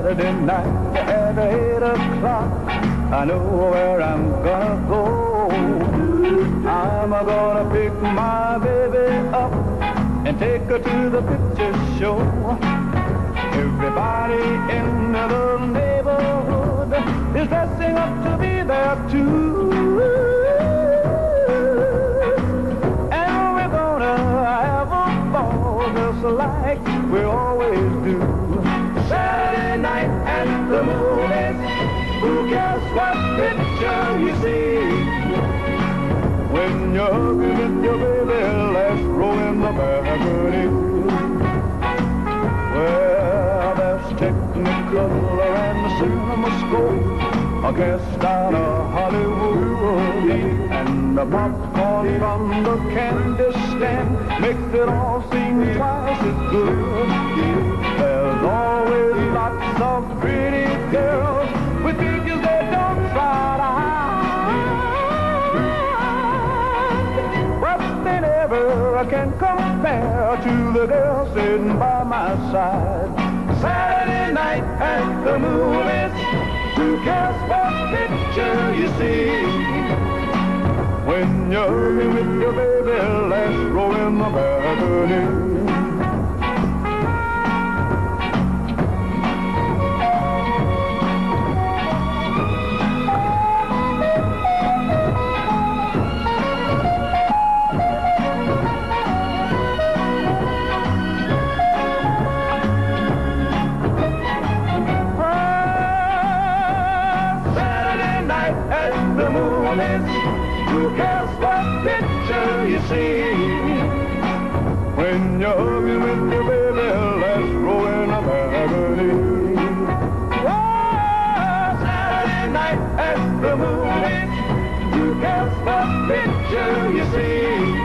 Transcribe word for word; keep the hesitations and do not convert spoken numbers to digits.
Saturday night at eight o'clock, I know where I'm gonna go. I'm gonna pick my baby up and take her to the picture show. Everybody in the little neighborhood is dressing up to be there too. And we're gonna have a ball just like we always do. Saturday night at the movies, who cares what picture you see? When you're hugging with your baby, let's roll in the balcony. Well, there's Technicolor and the CinemaScope, a guest out of Hollywood, and the popcorn from the candy stand makes it all seem twice as good. There's always lots of pretty girls with figures that don't try to hide, but they never can compare to the girl sitting by my side. Saturday night at the movies, who cares what picture you see? When you're with your baby, let's roll in the balcony. Who cares what picture you see? When you're hugging with your baby, let's roll in a balcony. Oh, Saturday night at the movies, who cares what picture you see?